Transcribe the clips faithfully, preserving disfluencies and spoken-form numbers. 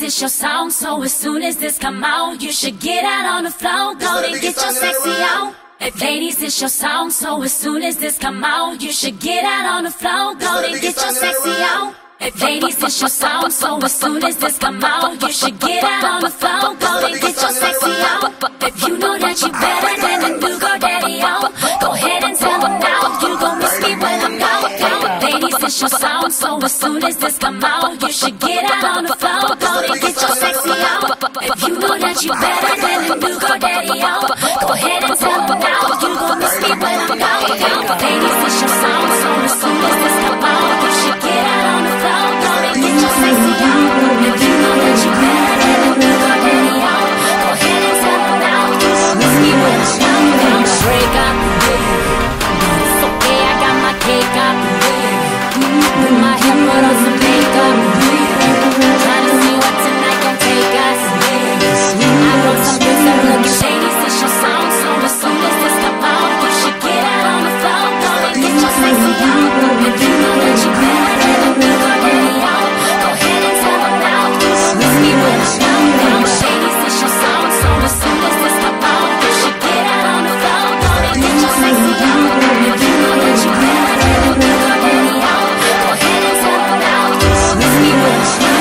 it's your song, so as soon as this come out, you should get out on the floor, go and get your sexy on. If ladies, it's your song, so as soon as this come out, you should get out on the floor, go and get your sexy on. If ladies, it's your song, so as soon as this come out, you should get out on the floor, go and get your sexy on. If you know that you better than the new girl daddy on, go ahead and tell them now, you gon' miss me when I'm gone. If ladies, it's your song, so as soon as this come out, you should get out on the floor, go and get your sexy on. If you know that you better than the new girl daddy on, go ahead and tell them now, you gon' miss me when I'm gone. If ladies, it's your song, so as soon as this come out, you should get out on the floor, go and get your sexy on. If you know that you better than the new girl daddy on, go ahead and tell them now, you gon' miss me when I'm gone. Break up, it's okay, I got my cake up. Put my hair, put on some makeup. Trying to see what tonight gon' take us. I wrote some things that look at ladies, it's your song, so as soon as this come out, you should get out on the floor, go and get your sexy on. If you know that you better than the new girl daddy on, go ahead and tell them now, you gon' miss me when I'm gone. Ladies, it's your song, so as soon as this come out, you should get out on the floor, go and get your sexy on. If you know that you better than the new girl daddy on, go ahead and tell them now, you gon' miss me when I'm gone.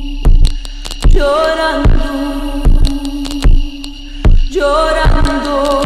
Llorando,